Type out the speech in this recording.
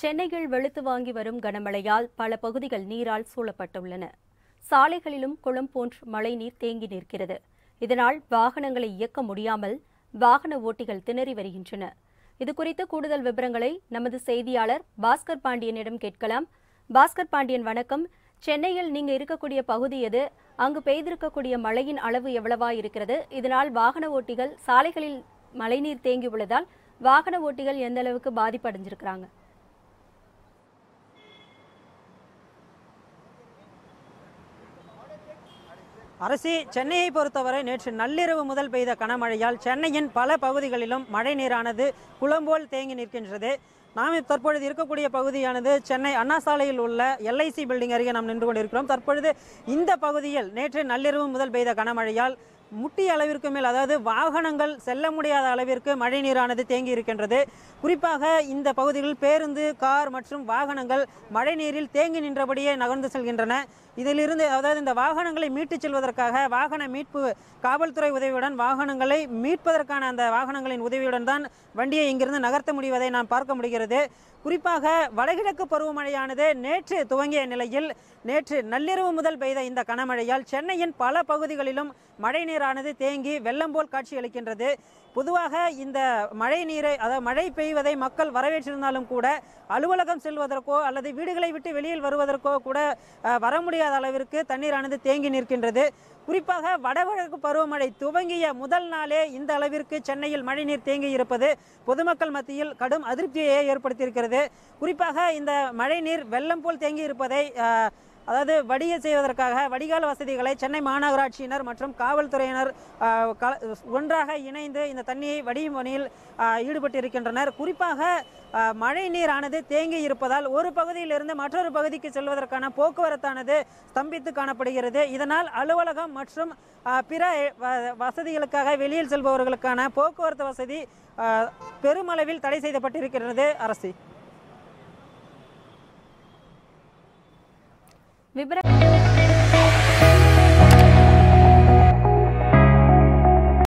சென்னையில் வெளுத்து வாங்கி வரும் கனமழையால் பல பகுதிகள் நீரால் சூழப்பட்டுள்ளன. சாலைகளிலும் குளம் போன்ற மழைநீர் தேங்கி நிற்கிறது. இதனால் வாகனங்களை இயக்க முடியாமல் வாகன ஓட்டிகள் திணறி வருகின்றனர். இதுகுறித்து கூடுதல் விவரங்களை நமது செய்தியாளர் பாஸ்கர் பாண்டியனிடம் கேட்கலாம். பாஸ்கர் பாண்டியன், வணக்கம். சென்னையில் நீங்க இருக்கக்கூடிய பகுதி எது? அங்கு பெய்திருக்கக்கூடிய மழையின் அளவு எவ்வளவா இருக்கிறது? இதனால் வாகன ஓட்டிகள் சாலைகளில் மழைநீர் தேங்கியுள்ளதால் வாகன ஓட்டிகள் எந்த அளவுக்கு பாதிப்படைஞ்சிருக்கிறாங்க? அரசி, சென்னையை பொறுத்தவரை நேற்று நள்ளிரவு முதல் பெய்த கனமழையால் சென்னையின் பல பகுதிகளிலும் மழை நீரானது குளம்போல் தேங்கி நிற்கின்றது. நாம் தற்பொழுது இருக்கக்கூடிய பகுதியானது சென்னை அண்ணா சாலையில் உள்ள LIC பில்டிங் அருகே நாம் நின்று கொண்டிருக்கிறோம். தற்பொழுது இந்த பகுதியில் நேற்று நள்ளிரவு முதல் பெய்த கனமழையால் முட்டி அளவிற்கு மேல், அதாவது வாகனங்கள் செல்ல முடியாத அளவிற்கு மழை நீரானது தேங்கி இருக்கின்றது. குறிப்பாக இந்த பகுதிகளில் பேருந்து, கார் மற்றும் வாகனங்கள் மழை நீரில் தேங்கி நின்றபடியே நகர்ந்து செல்கின்றன. இதிலிருந்து, அதாவது இந்த வாகனங்களை மீட்டுச் செல்வதற்காக வாகன மீட்பு காவல்துறை உதவியுடன் வாகனங்களை மீட்பதற்கான அந்த வாகனங்களின் உதவியுடன் தான் வண்டியை இங்கிருந்து நகர்த்த முடிவதை நாம் பார்க்க முடிகிறது. குறிப்பாக வடகிழக்கு பருவமழையானது நேற்று துவங்கிய நிலையில் நேற்று நள்ளிரவு முதல் பெய்த இந்த கனமழையால் சென்னையின் பல பகுதிகளிலும் மழை நீரானது தேங்கி வெள்ளம் போல் காட்சியளிக்கின்றது. பொதுவாக இந்த மழை நீரை, அதாவது மழை பெய்வதை மக்கள் வரவேற்றிருந்தாலும் கூட அலுவலகம் செல்வதற்கோ அல்லது வீடுகளை விட்டு வெளியில் வருவதற்கோ கூட வர முடியாத அளவிற்கு தண்ணீரானது தேங்கி நிற்கின்றது. குறிப்பாக வடகிழக்கு பருவமழை துவங்கிய முதல் நாளே இந்த அளவிற்கு சென்னையில் மழைநீர் தேங்கி இருப்பது பொதுமக்கள் மத்தியில் கடும் அதிருப்தியை ஏற்படுத்தியிருக்கிறது. குறிப்பாக இந்த மழைநீர் வெள்ளம் போல் தேங்கி இருப்பதை அதாவது வடிய செய்வதற்காக வடிகால் வசதிகளை சென்னை மாநகராட்சியினர் மற்றும் காவல்துறையினர் ஒன்றாக இணைந்து இந்த தண்ணியை வடியும் பணியில் ஈடுபட்டிருக்கின்றனர். குறிப்பாக மழை நீரானது தேங்கி இருப்பதால் ஒரு பகுதியிலிருந்து மற்றொரு பகுதிக்கு செல்வதற்கான போக்குவரத்தானது ஸ்தம்பித்து காணப்படுகிறது. இதனால் அலுவலகம் மற்றும் பிற வசதிகளுக்காக வெளியில் செல்பவர்களுக்கான போக்குவரத்து வசதி பெருமளவில் தடை செய்யப்பட்டிருக்கிறது. அரசு விபரம்